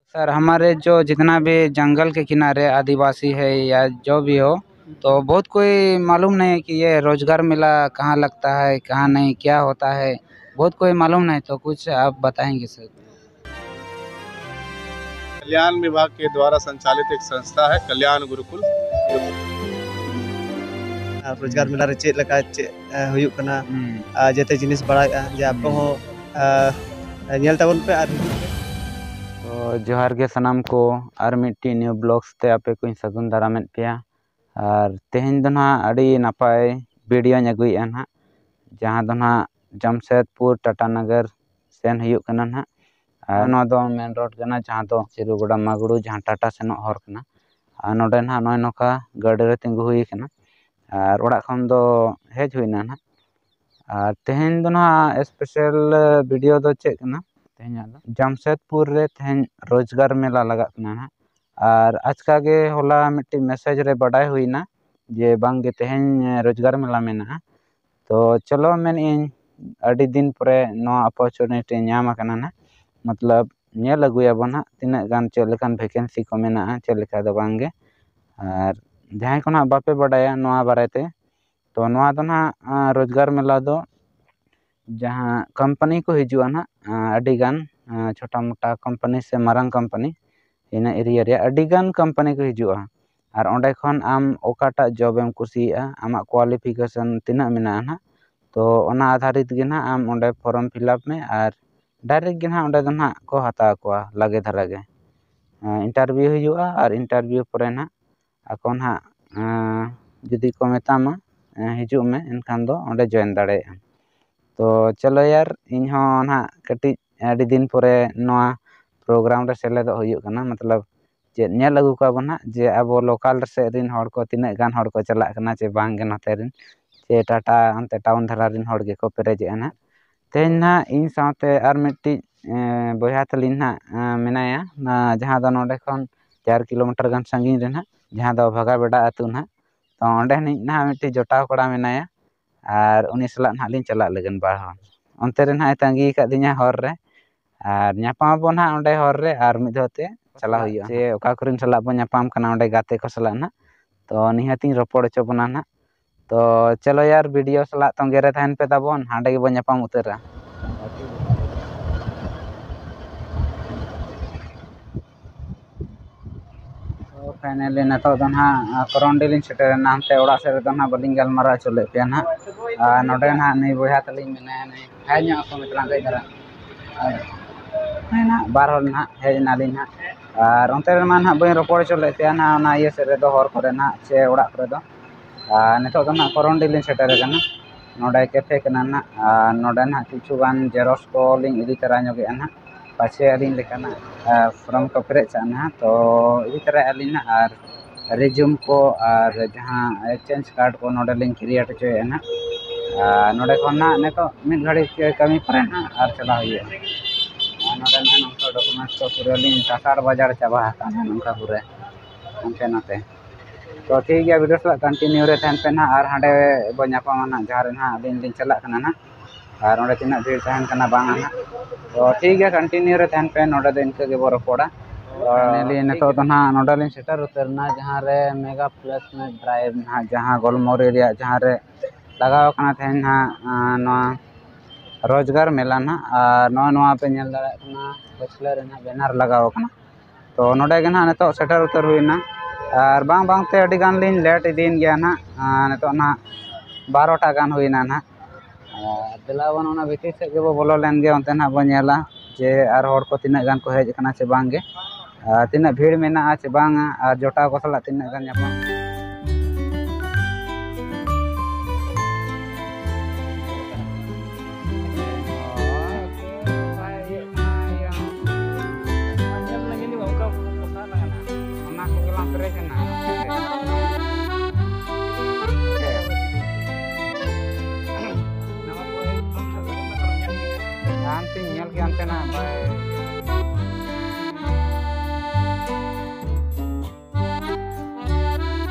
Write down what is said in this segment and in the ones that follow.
Sir हमारे जो जितना भी जंगल के किनारे आदिवासी है या जो भी हो, तो बहुत कोई मालूम नहीं है कि ये रोजगार मेला कहाँ लगता है, कहाँ नहीं, क्या होता है, बहुत कोई मालूम नहीं। तो कुछ आप बताएंगे सर? कल्याण विभाग के द्वारा संचालित एक संस्था है कल्याण गुरुकुल। रोजगार मेला रे चेक लगा हुयुक कना जेते जिनिस बड़ा जे आपको हो नेल ताबन पे आर तो जोहार के सनाम को और मिट्टी न्यू ब्लॉग्स ते आपे को सगुन दाराम पे और तेहन दो ना अड़ी नपाय वीडियो अगुए ना जहाँ दो ना जमशेदपुर टाटा नगर सेन हुयुक कना ना और दो मेन रोड कना जहाँ दो चिरुगुड़ा मागुड़ू जहाँ टाटा सेनों हर कना और नोडे ना नय नोका गाड़ी रे तिंगु हुई कना और ओड़ा खन दो हेज हुईना ना और तेहन दो ना स्पेशल वीडियो दो चेक कना तेहन जमशेदपुर रे तेहन रोजगार मेला लगा कना ना और आजका के होला मिट्टी मैसेज रे बड़ाई हुईना जे बांगे तेहन रोजगार मेला मेना। तो चलो मेन इन अड़ी दिन परे नो अपॉर्चुनिटी नाम कना ना मतलब नेल अगुयाबन ना तिना गान चेक लेकान वैकेंसी को मेना चेक लेका दो बांगे और जहां को ना बापे बड़ाया नोआ बारेते तो नोआ दो ना रोजगार मेला दो जहाँ कंपनी को हिजुआ ना अड़ी गान छोटा मोटा कंपनी से मारंग कंपनी इन एरिया रे अड़ी गान कंपनी को हिजुआ और ओंडे खन आम ओकाटा जॉब एम कुसिया आमा क्वालिफिकेशन तिना मेना ना तो ओना आधारित गे ना आम ओंडे फॉर्म फिलअप में और डायरेक्ट गे ना ओंडे दो ना को हता को लगे धरा गे इंटरव्यू हिजुआ और इंटरव्यू परे ना ako ना जुदी को मेतामा हिजू में इनखान दो ओंडे जॉइन दाड़े। तो चलो यार इन हो ना कटी अड़ी दिन परे नोआ प्रोग्राम रे सेलेद हुयुक कना मतलब जे नेल अगु का बना जे अब लोकल से रिन हड़ को तिना गान हड़ को चला कना जे बांगे नते रिन जे टाटा अंते टाउन धरा रिन हड़ गे को पेरेजे ना तेन ना इन साथे आर मिट्टी बया तलिन ना मेनाया ना जहां द नोडे खन 4 किलोमीटर गान संगीन रे ना जहां द भगा बेड़ा अतु ना तो ओंडे ना मिट्टी जोटाव कड़ा मेनाया और उनी सला ना लिन चला लगन बार हन अंते रे ना तंगी का दिना हर रे और न्यापाम बो ना ओंडे हर रे और मिधोते चला हुई जे ओका करिन सला बो न्यापाम कना ओंडे गाते को सला ना तो निहाती रपड़ चो बना ना। तो चलो यार वीडियो सला तंगे रे तहन पे ताबन हांडे गे बो न्यापाम उतरा। फाइनली नतो दो ना करंडीलिन सेटर नामते ओड़ा से दो ना बलिंग गलमारा चले पे ना नोडे ना नै बया तलिन मेना नै हाय न्या को मितला गई दरा ना बार हल ना हेज नालिन ना और अंते रे मान हा बय रपड़ चले पे ना ना ये से रे दो हर करे ना से ओड़ा करे दो नतो दो ना करंडीलिन सेटर कना नोडे कैफे कना ना नोडे ना किछु गान जेरोक्स को लिंक इदी तरा ᱧᱚᱜᱮ ना पाछे अलिन लेकाना फॉर्म को पेरेज ना तो इदी तरह अलिन ना और रिज्यूम को और जहां एक्सचेंज कार्ड को नोडे लिंक क्रिएट होए ना नोडे खन ना नेतो मिड घड़ी कमी परे ना और चला हुई नोडे ना नंका डॉक्यूमेंट्स को पूरे लिंक सासार बाजार चाबा हता ना नंका पूरे अंते नाते। तो ठीक गया वीडियो सला कंटिन्यू रे तहन पे ना और हांडे बो ᱧᱟᱯᱟᱢᱟ ना जहां रे ना लिन लिन चला कना ना और ओंडे तिना भीड़ तहन कना बांगा ना तो ठीक है कंटिन्यू रे तहन पे नोडे दो इनके गे बो रपड़ा फाइनली नतो दो ना नोडे लिन सेटर उतरना जहां रे मेगा प्लेसमेंट ड्राइव ना जहां गोलमोरी रे जहां रे लगाव कना तहन ना नोआ रोजगार मेला ना नोआ नोआ पे नेल दाड़ा कना बचले रे ना बैनर लगाव कना तो नोडे गे ना नतो सेटर उतर हुईना और बांग बांग ते अडी गान लिन लेट इदीन गया ना नतो ना 12 टा गान हुईना ना दिलावन ओना भीतर से के बो बोलो लेन गे ओंते ना बो नेला जे आर हड़ को तिना गान को हेज कना से बांगे तिना भीड़ मेना से बांगा और जोटा को सला तिना गान ᱧᱟᱯᱟᱢ nanti nyel ki antena bye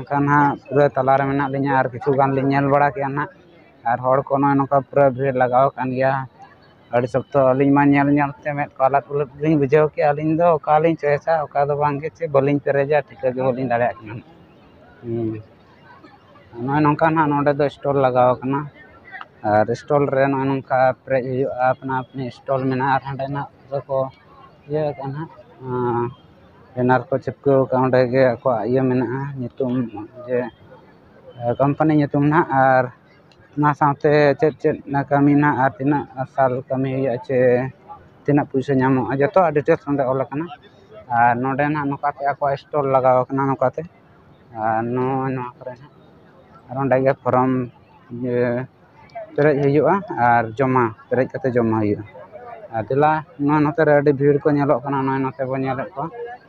ᱮᱱᱠᱷᱟᱱ ᱦᱟᱸᱜ ᱯᱩᱨᱟᱹ ᱛᱟᱞᱟᱨᱮ ᱢᱮᱱᱟᱜ ᱞᱤᱧᱟ ᱟᱨ ᱠᱤᱪᱷᱩ ᱜᱟᱱ ᱞᱤᱧ ᱧᱮᱞ ᱵᱟᱲᱟ ᱠᱮᱜᱼᱟ ᱱᱟᱦᱟᱜ ᱟᱨ ᱦᱚᱲ ᱠᱚ ᱱᱚᱜᱼᱚᱭ ᱱᱚᱝᱠᱟ ᱯᱩᱨᱟᱹ ᱵᱷᱤᱲ ᱞᱟᱜᱟᱣ ᱟᱠᱟᱱ ᱜᱮᱭᱟ ᱟᱹᱰᱤ ᱥᱚᱠᱛᱚ ᱟᱹᱞᱤᱧ ᱢᱟ ᱧᱮᱞᱛᱮ ᱢᱮᱫ ᱠᱚ ᱟᱞᱟᱫ ᱩᱞᱟᱹᱫ ᱞᱤᱧ ᱵᱩᱡᱷᱟᱹᱣ ᱠᱮᱜᱼᱟ ᱟᱹᱞᱤᱧ ᱫᱚ ᱚᱠᱟᱞᱤᱧ ᱪᱚᱭᱮᱥᱟ ᱚᱠᱟ ᱫᱚ ᱵᱟᱝᱜᱮ ᱪᱮ ᱵᱟᱹᱞᱤᱧ ᱯᱮᱨᱮᱡᱟ ᱴᱷᱤᱠᱟᱹ ᱜᱮ ᱵᱟᱹᱞᱤᱧ ᱫᱟᱲᱮᱭᱟᱜ ᱠᱟᱱᱟ ᱱᱚᱜᱼᱚᱭ ᱱᱚᱝᱠᱟ ᱱᱟᱦᱟᱜ ᱱᱚᱰᱮ ᱫᱚ ᱥᱴᱚᱞ ᱞᱟᱜᱟᱣ ᱟᱠᱟᱱᱟ ᱟᱨ ᱥᱴᱚᱞ ᱨᱮ ᱱᱚᱜᱼᱚᱭ ᱱᱚᱝᱠᱟ ᱯᱮᱨᱮᱡ ᱦᱩᱭᱩᱜᱼᱟ ᱟᱯᱱᱟ ᱟᱯᱱᱤ ᱥᱴᱚᱞ ᱢᱮᱱᱟᱜᱼᱟ ᱟᱨ ᱦᱟᱸᱰᱮᱱᱟᱜ ᱫᱚᱠᱚ ᱤᱭᱟᱹ ᱟᱠᱟᱜᱼᱟ ᱱᱟᱦᱟᱜ ᱵᱮᱱᱟᱨ ko ᱪᱤᱯᱠᱟᱹᱣ ᱟᱠᱟᱜᱼᱟ ᱚᱸᱰᱮ ᱜᱮ ᱟᱠᱚᱣᱟᱜ ᱤᱭᱟᱹ ᱢᱮᱱᱟᱜᱼᱟ ᱧᱩᱛᱩᱢ ᱡᱮ ᱠᱳᱢᱯᱟᱱᱤ ᱧᱩᱛᱩᱢ ᱱᱟᱦᱟᱜ ᱟᱨ ᱚᱱᱟ ᱥᱟᱶᱛᱮ ᱪᱮᱫ ᱠᱟᱹᱢᱤ ᱱᱟᱦᱟᱜ ᱟᱨ ᱛᱤᱱᱟᱹᱜ ᱥᱟᱞ ᱠᱟᱹᱢᱤ ᱦᱩᱭᱩᱜᱼᱟ ᱪᱮ ᱛᱤᱱᱟᱹᱜ ᱯᱩᱭᱥᱟᱹ ᱧᱟᱢᱚᱜᱼᱟ ᱡᱚᱛᱚᱣᱟᱜ ᱰᱤᱴᱮᱞᱥ ᱚᱸᱰᱮ ᱚᱞ ᱟᱠᱟᱱᱟ ᱟᱨ ᱱᱚᱰᱮ ᱱᱟᱦᱟᱜ ᱱᱚᱝᱠᱟᱛᱮ ᱟᱠᱚᱣᱟᱜ ᱥᱴᱚᱞ ᱞᱟᱜᱟᱣ ᱟᱠᱟᱱᱟ ᱱᱚᱝᱠᱟᱛᱮ ᱟᱨ ᱱᱚᱣᱟ ᱠᱚᱨᱮ ᱱᱟᱦᱟᱜ ᱟᱨ ᱚᱸᱰᱮ ᱜᱮ ᱯᱷᱨᱚᱢ ᱯᱮᱨᱮᱡ ᱦᱩᱭᱩᱜᱼᱟ ᱟᱨ ᱯᱮᱨᱮᱡ ᱠᱟᱛᱮ ᱡᱚᱢᱟ ᱦᱩᱭᱩᱜᱼᱟ ᱟᱨ ᱫᱮᱞᱟ ᱱᱚᱣᱟ ᱱᱚᱛᱮ ᱨᱮ ᱟᱹᱰᱤ ᱵᱷᱤᱲ ᱠᱚ ᱧᱮᱞᱚᱜ ᱠᱟᱱᱟ ᱱᱚᱜᱼᱚᱭ ᱱᱚᱛᱮ ᱵᱚᱱ ᱧᱮᱞᱮᱫ ᱠᱚᱣᱟ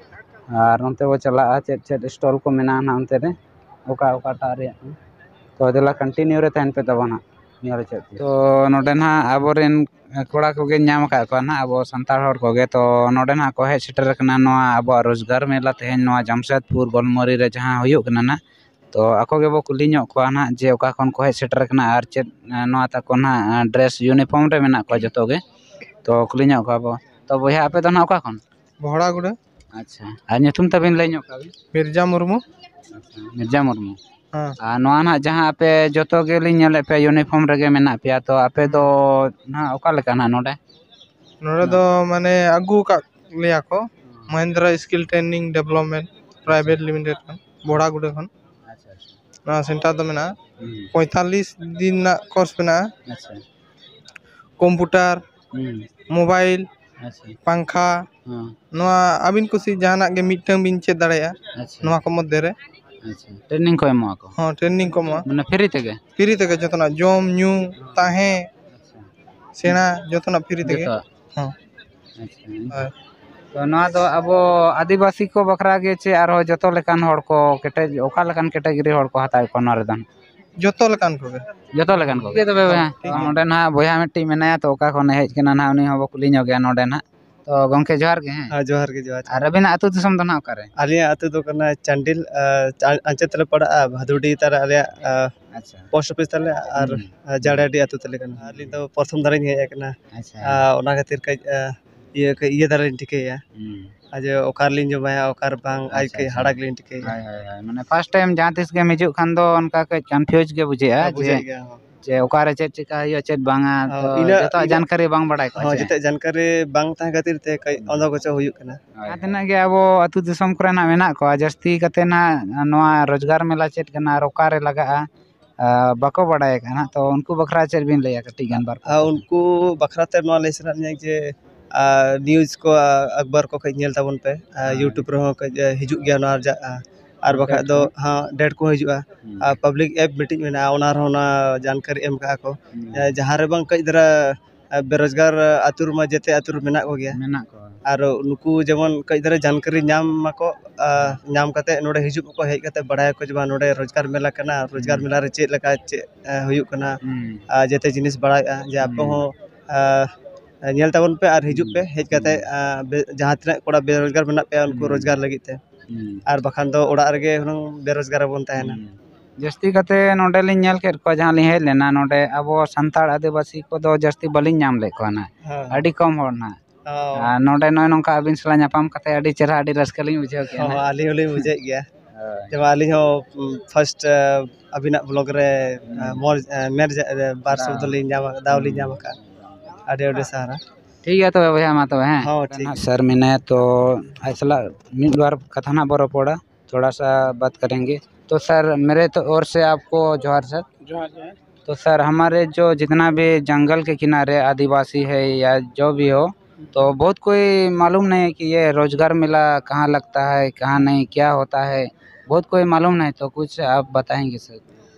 ᱟᱨ ᱱᱚᱛᱮ ᱵᱚ ᱪᱟᱞᱟᱜᱼᱟ ᱪᱮᱫ ᱥᱴᱚᱞ ko ᱢᱮᱱᱟᱜᱼᱟ ᱱᱟᱦᱟᱜ ᱚᱱᱛᱮ ᱨᱮ ᱚᱠᱟᱴᱟᱜ ᱨᱮᱭᱟᱜ ᱛᱚ ᱫᱮᱞᱟ ᱠᱚᱱᱴᱤᱱᱤᱭᱩ ᱨᱮ ᱛᱟᱦᱮᱱ ᱯᱮ ᱛᱟᱵᱚᱱ ᱦᱟᱸᱜ ᱧᱮᱞ ᱪᱮᱫ ᱛᱚ ᱱᱚᱰᱮ ᱱᱟᱦᱟᱜ ᱟᱵᱚᱨᱮᱱ ᱠᱚᱲᱟ ᱠᱚᱜᱮ ᱧᱟᱢ ᱟᱠᱟᱫ ᱠᱚᱣᱟ ᱱᱟᱦᱟᱜ ᱟᱵᱚ ᱥᱟᱱᱛᱟᱲ ᱦᱚᱲ ᱠᱚᱜᱮ ᱛᱚ ᱱᱚᱰᱮ ᱱᱟᱦᱟᱜ ᱠᱚ ᱦᱮᱡ ᱥᱮᱴᱮᱨ ᱟᱠᱟᱱᱟ ᱱᱚᱣᱟ ᱟᱵᱚᱣᱟᱜ ᱨᱳᱡᱽᱜᱟᱨ ᱢᱮᱞᱟ ᱛᱮᱦᱮᱧ ᱱᱚᱣᱟ ᱡᱟᱢᱥᱮᱫᱽᱯᱩᱨ ᱜᱳᱞᱢᱚᱨᱤ ᱨᱮ ᱡᱟᱦᱟᱸ ᱦᱩᱭᱩᱜ ᱠᱟᱱᱟ ᱱᱟᱦᱟᱜ ᱛᱚ ᱟᱠᱚ ᱜᱮᱵᱚ ᱠᱩᱞᱤ ᱧᱚᱜ ᱠᱚᱣᱟ ᱱᱟᱦᱟᱜ ᱡᱮ ᱚᱠᱟ ᱠᱷᱚᱱ ᱠᱚ ᱦᱮᱡ ᱥᱮᱴᱮᱨ ᱟᱠᱟᱱᱟ ᱟᱨ ᱪᱮᱫ ᱱᱚᱣᱟ ᱛᱟᱠᱚ ᱱᱟᱦᱟᱜ ᱰᱨᱮᱥ ᱤᱭᱩᱱᱤᱯᱷᱨᱚᱢ ᱨᱮ ᱢᱮᱱᱟᱜ ᱠᱚᱣᱟ ᱡᱚᱛᱚ ᱜᱮ ᱛᱚ ᱠᱩᱞᱤ ᱧᱚᱜ ᱠᱚᱣᱟ ᱵᱚ ᱛᱚ ᱵᱚᱭᱦᱟ ᱟᱯᱮ ᱫᱚ ᱱᱟᱦᱟᱜ ᱚᱠᱟ ᱠᱷᱚᱱ बहड़ागुड़ा ᱟᱪᱪᱷᱟ ᱟᱨ ᱧᱩᱛᱩᱢ ᱛᱟᱵᱤᱱ ᱞᱟᱹᱭ ᱧᱚᱜ ᱠᱟᱜ ᱵᱤᱱ मिर्जा मुर्मू ᱢᱤᱨᱡᱟ ᱢᱩᱨᱢᱩ हाँ ᱟᱨ ᱱᱚᱣᱟ ᱱᱟᱦᱟᱜ ᱡᱟᱦᱟᱸ ᱟᱯᱮ ᱡᱚᱛᱚ ᱜᱮᱞᱤᱧ ᱧᱮᱞᱮᱫ ᱯᱮᱭᱟ ᱤᱭᱩᱱᱤᱯᱷᱨᱚᱢ ᱨᱮᱜᱮ ᱢᱮᱱᱟᱜ ᱯᱮᱭᱟ ᱛᱚ ᱟᱯᱮ ᱫᱚ ᱱᱟᱦᱟᱜ ᱚᱠᱟ ᱞᱮᱠᱟ ᱱᱟᱦᱟᱜ ᱱᱚᱰᱮ नोड़े दो माने अगू का लिया को Mahindra skill training development private limited खन बहड़ागुड़ा खन अच्छा अच्छा ना सेंटर तो मेना 45 दिन ना कोर्स मेना अच्छा कंप्यूटर मोबाइल अच्छा पंखा हाँ नवा अबिन कुसी जहाना के मीटिंग बिन चेक दाड़ेया अच्छा नवा को मध्य रे अच्छा ट्रेनिंग को एमो को हाँ ट्रेनिंग को मा माने फ्री तक जतना जोम न्यू ताहे अच्छा सेना जतना फ्री तक जतो हाँ अच्छा तो नवा दो अबो आदिवासी को बखरा गे चे आरो जतो लेकान हड़ को केटे ओका लेकान कैटेगरी हड़ को हताय को नरे दान जतो लकान को जतो लेकान को के तबे नोडे ना बोया मिट्टी मेनाया तो ओका खने हेज केना ना उनी हो कुली ᱧᱚᱜ ᱜᱮᱭᱟ ᱱᱚᱰᱮ ᱱᱟ तो गंके जोहार के हैं हाँ जोहार के जोहार और अबिना अतु दिसम दो ना ओकारे आलिया अतु दो करना चांडिल अंचत ले पड़ा भादुडी तार आलिया अच्छा पोस्ट ऑफिस तले और जाड़ाडी अतु तले करना आली तो प्रथम दारिन हेज करना अच्छा ओना खातिर कई ये दारिन टिकेया आज ओकार लिन जमाया ओकार बांग आज के हाड़ाक लिन टिकेया हाय हाय हाय माने फर्स्ट टाइम जहां तिस के मिजु खान दो उनका के कंफ्यूज के बुझेया जे ओकारे चेक चिका हियो चेक बांगा तो जतो जानकारी बांग बड़ाय को हां जते जानकारी बांग ता खातिर ते कई ओंदो गचो हुयुक कना आतना के अबो अतु दिसम करे ना मेना को जस्ती कते ना नोआ रोजगार मेला चेक कना रोकारे लगाआ बाको बड़ाय कना तो उनको बखरा चेक बिन लैया कटी गान बार उनको बखराते नोआ लेसना जे न्यूज़ को अखबार को कई नेल ताबन पे यूट्यूब रे हो हिजुक गया ना और बखा दो हाँ डेट को हिजुआ पब्लिक ऐप मीटिंग में ओना रोना जानकारी एम का को जहां रे बांग कई दरा बेरोजगार आतुर मा जते आतुर मेना को गया मेना को और नुकु जेमन कई दरा जानकारी नाम माको नाम कते नोडे हिजुक को हेज कते बड़ाय को जबा नोडे रोजगार मेला कना रोजगार मेला रे चेक लका चेक हुयुक कना जते जिनिस बड़ाय जे आप हो नेल ताबन पे और हिजुक पे हेज कते जहां तना कोड़ा बेरोजगार मेना पे उनको रोजगार लगित ते और बखान दो ओड़ा रगे बेरोजगार बन ताहेना जस्ती कते नोडे लिन नेल केर को जहां लिन हेज लेना नोडे अबो संताड़ आदिवासी को दो जस्ती बलिन नाम ले को ना अडी कम होड़ ना नोडे नय नोंका अबिन सला नापाम कते अडी चेहरा अडी रस्का लिन बुझाव के ना आली होली बुझे गया जब आली हो फर्स्ट अबिना ब्लॉग रे मोर मेर बार शब्द लिन जाम दावली जाम का अडी अडी सहारा ठीक है तो भैया मा तो हैं हाँ ठीक सर मैंने तो ऐसा मिड बार कथा ना बरो पड़ा थोड़ा सा बात करेंगे तो सर मेरे तो ओर से आपको जोहार सर तो सर हमारे जो जितना भी जंगल के किनारे आदिवासी है या जो भी हो तो बहुत कोई मालूम नहीं है कि ये रोजगार मेला कहाँ लगता है कहाँ नहीं क्या होता है बहुत कोई मालूम नहीं तो कुछ आप बताएंगे सर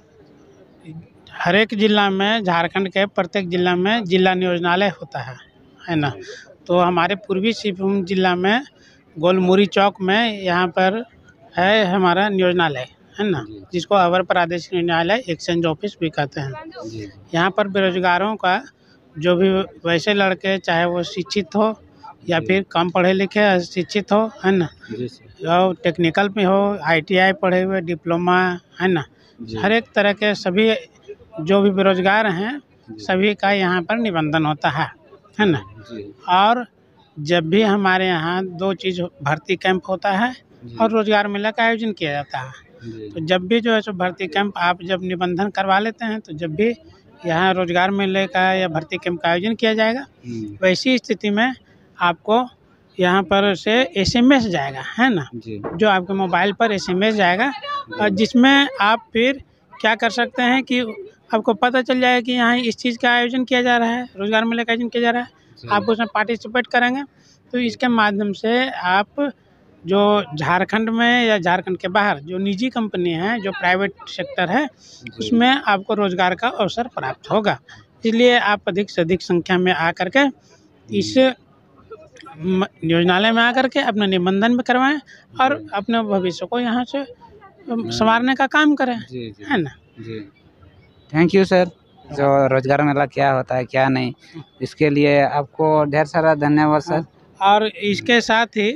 हर एक जिला में झारखंड के प्रत्येक जिला में जिला नियोजनालय होता है ना तो हमारे पूर्वी सिंहभूम जिला में गोलमुरी चौक में यहाँ पर है हमारा नियोजनालय है ना जिसको अवर प्रादेशिक न्यायालय एक्सचेंज ऑफिस भी कहते हैं यहाँ पर बेरोजगारों का जो भी वैसे लड़के चाहे वो शिक्षित हो या फिर कम पढ़े लिखे शिक्षित हो है ना और टेक्निकल में हो, ITI पढ़े हुए, डिप्लोमा, है ना, हर एक तरह के सभी जो भी बेरोजगार हैं सभी का यहाँ पर निबंधन होता है ना। और जब भी हमारे यहाँ 2 चीज़ भर्ती कैंप होता है और रोजगार मेला का आयोजन किया जाता है। तो जब भी जो है सो भर्ती कैंप आप जब निबंधन करवा लेते हैं तो जब भी यहाँ रोजगार मेले का या भर्ती कैंप का आयोजन किया जाएगा, वैसी स्थिति में आपको यहाँ पर से SMS जाएगा, है ना, जो आपके मोबाइल पर SMS जाएगा और जिसमें आप फिर क्या कर सकते हैं कि आपको पता चल जाएगा कि यहाँ इस चीज़ का आयोजन किया जा रहा है, रोजगार मेले का आयोजन किया जा रहा है, आप उसमें पार्टिसिपेट करेंगे। तो इसके माध्यम से आप जो झारखंड में या झारखंड के बाहर जो निजी कंपनी है, जो प्राइवेट सेक्टर है, उसमें आपको रोजगार का अवसर प्राप्त होगा। इसलिए आप अधिक से अधिक संख्या में आकर के इस योजनालय में आकर के अपना निबंधन भी करवाएं और अपने भविष्य को यहाँ से संवारने का काम करें, है ना। Thank you sir. जो रोजगार मेला क्या होता है क्या नहीं, इसके लिए आपको ढेर सारा धन्यवाद सर। और इसके साथ ही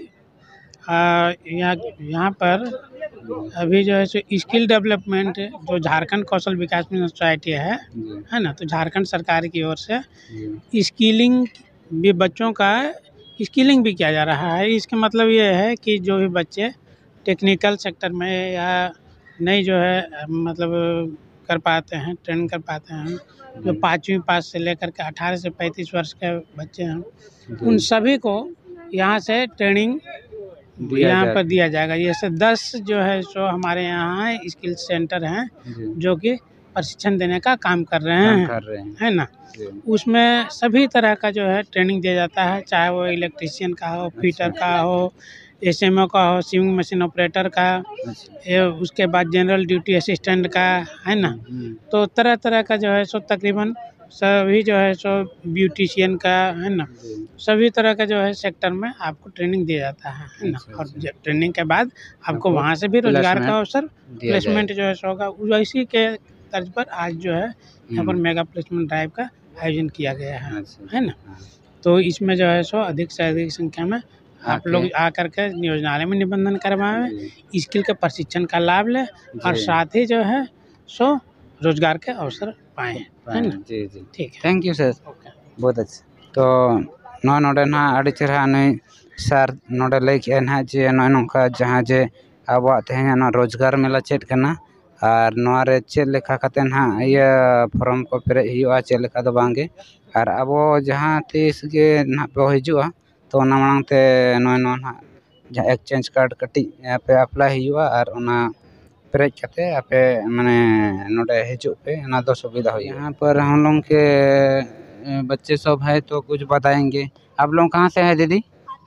यहाँ पर अभी जो है सो स्किल डेवलपमेंट जो झारखंड कौशल विकास मिशन सोसाइटी है ना, तो झारखंड सरकार की ओर से स्किलिंग भी, बच्चों का स्किलिंग भी किया जा रहा है। इसका मतलब ये है कि जो भी बच्चे टेक्निकल सेक्टर में या नहीं जो है मतलब कर पाते हैं, ट्रेनिंग कर पाते हैं, जो 5वीं पास से लेकर के 18 से 35 वर्ष के बच्चे हैं, उन सभी को यहाँ से ट्रेनिंग यहाँ पर दिया जाएगा। जैसे 10 जो है सो हमारे यहाँ स्किल सेंटर हैं जो कि प्रशिक्षण देने का काम कर रहे हैं, है ना। उसमें सभी तरह का जो है ट्रेनिंग दिया जाता है, चाहे वो इलेक्ट्रीशियन का हो, फिटर का हो, SMO का हो, स्विंग मशीन ऑपरेटर का, उसके बाद जनरल ड्यूटी असिस्टेंट का, है ना। तो तरह तरह का जो है सो तकरीबन सभी जो है सो ब्यूटिशियन का, है ना, सभी तरह का जो है सेक्टर में आपको ट्रेनिंग दिया जाता है ना। और ट्रेनिंग के बाद आपको वहाँ से भी रोजगार का अवसर, प्लेसमेंट जो है सो होगा। उसी के तर्ज पर आज जो है यहाँ पर मेगा प्लेसमेंट ड्राइव का आयोजन किया गया है ना। तो इसमें जो है सो अधिक से अधिक संख्या में आप लोग आकर के योजनालय में निबंधन करवाएं, स्किल के प्रशिक्षण का लाभ लें और साथ ही जो है सो रोजगार के अवसर पाएं, है ना। जी जी ठीक है, थैंक यू सर, बहुत अच्छा। तो नोडे ना अड़ी चेहरा नई सर नोडे लई के ना जे नय नोंका जहां जे आबो तेहना रोजगार मेला चेड कना और नोरे चेड लेखा कते ना ये फॉर्म को पेरे हुआ चेड लेखा दो बांगे और आबो जहां तीस के ना पे हिजुआ तो ना मांगते नय नो ना जहां एक्सचेंज कार्ड कटी पे अप्लाई हुआ और ओना पेरेज करते आपे माने नोडे हिजु पे ना दो सुविधा हो। यहाँ पर हम लोग के बच्चे सब है तो कुछ बताएंगे। आप लोग कहाँ से है दीदी?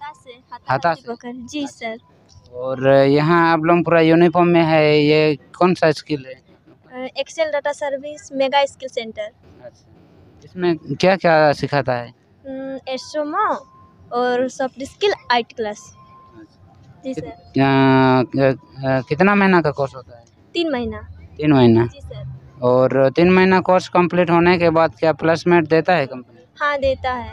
हाता से। जी सर। और यहाँ आप लोग पूरा यूनिफॉर्म में है, ये कौन सा स्किल है? Excel data service mega skill centre. अच्छा, इसमें क्या क्या सिखाता है? SMO और सॉफ्ट स्किल IT क्लास। जी सर। कितना महीना का कोर्स होता है? 3 महीना। 3 महीना। जी सर। और 3 महीना कोर्स कंप्लीट होने के बाद क्या प्लेसमेंट देता है कंपनी? हाँ देता है।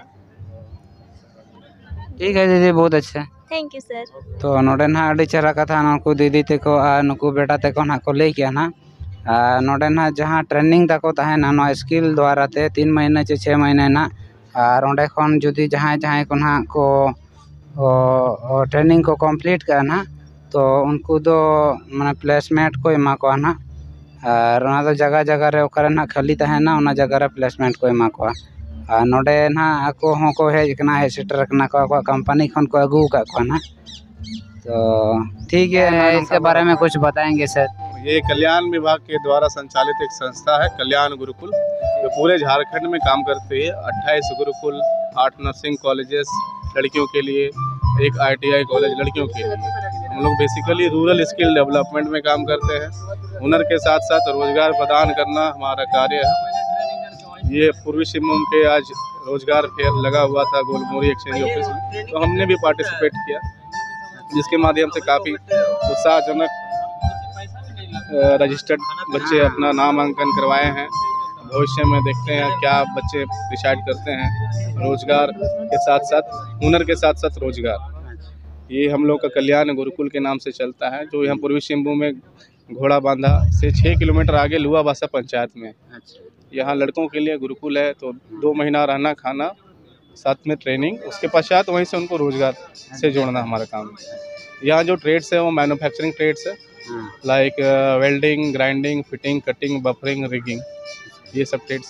ठीक है दीदी, बहुत अच्छा। Thank you sir. तो नोडे ना अड़ी चेहरा कथा नुकु दीदी तेको नुकु बेटा तेको ना को लई किया ना नोडे ना जहाँ ट्रेनिंग ताको तहना नो स्किल द्वारा ते 3 महीने से 6 महीने ना और ओंडे खन जुदी जहाँ जहाँ को ना को ट्रेनिंग को कंप्लीट का ना तो उनको दो माने प्लेसमेंट को एमा को ना और ओना दो जगह जगह रे ओकरे ना खाली तहना ओना जगह रे प्लेसमेंट को एमा को और नोडे ना आको हों को हेज कना है सेटर कना को कंपनी खन को अगू का को ना। तो ठीक है, इसके बारे में कुछ बताएंगे सर? ये कल्याण विभाग के द्वारा संचालित एक संस्था है कल्याण गुरुकुल, जो पूरे झारखंड में काम करती है। 28 गुरुकुल, 8 नर्सिंग कॉलेजेस लड़कियों के लिए, एक ITI कॉलेज लड़कियों के लिए। हम लोग बेसिकली रूरल स्किल डेवलपमेंट में काम करते हैं। हुनर के साथ साथ रोजगार प्रदान करना हमारा कार्य है। ये पूर्वी सिंहभूम के आज रोजगार फेयर लगा हुआ था गोलमुरी एक्सचेंज ऑफिस में, तो हमने भी पार्टिसिपेट किया, जिसके माध्यम से काफ़ी उत्साहजनक रजिस्टर्ड बच्चे अपना नामांकन करवाए हैं। भविष्य में देखते हैं क्या बच्चे डिसाइड करते हैं, रोजगार के साथ साथ हुनर के साथ साथ रोजगार। ये हम लोग का कल्याण गुरुकुल के नाम से चलता है, जो यहाँ पूर्वी सिंहभूम में घोड़ा बांधा से 6 किलोमीटर आगे लुआबासा पंचायत में। यहाँ लड़कों के लिए गुरुकुल है, तो 2 महीना रहना खाना साथ में ट्रेनिंग, उसके पश्चात वहीं से उनको रोजगार से जोड़ना हमारा काम है। यहाँ जो ट्रेड्स है वो मैन्युफैक्चरिंग ट्रेड्स है, like welding, grinding, fitting, cutting, buffering, rigging, ये सब ट्रेड्स।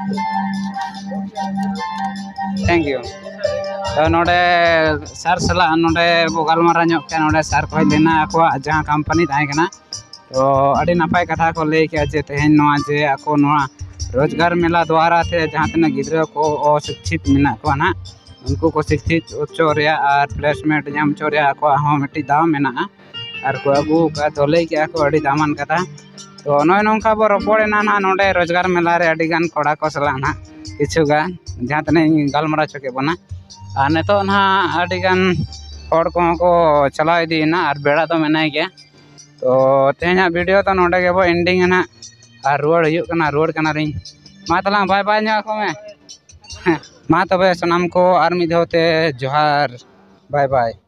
Thank you. तो नोडे सर सला नोडे बोगालमारा ᱧᱚᱜ के नोडे सर को लेना आको जहां कंपनी ताहे कना तो अड़ी नपाय कथा को ले के जे तेहन नोआ जे आको नोआ रोजगार मेला द्वारा ते जहां तना गिद्रा को अशिक्षित मेना को ना उनको को शिक्षित उच्च रे और प्लेसमेंट जाम चोरे आको हो मिट्टी दाव मेना और को अगु का तो ले के आको अड़ी दामन कथा तो नय नोंका बो रपोड़ेना ना नोडे रोजगार मेला रे अड़ी गान कोड़ा को सला ना किछु गान जहां तना गालमरा चके बना और नितो ना अड़ी गान हड़ को चला इदीना और बेड़ा तो मेनाय गया। तो तेहना वीडियो तो नोडे के बो एंडिंग ना और रुआड़ कना रही मा तला बाय बाय ᱧᱚᱜ को में मा तबे सनाम को और मिद होते जोहार बाय बाय।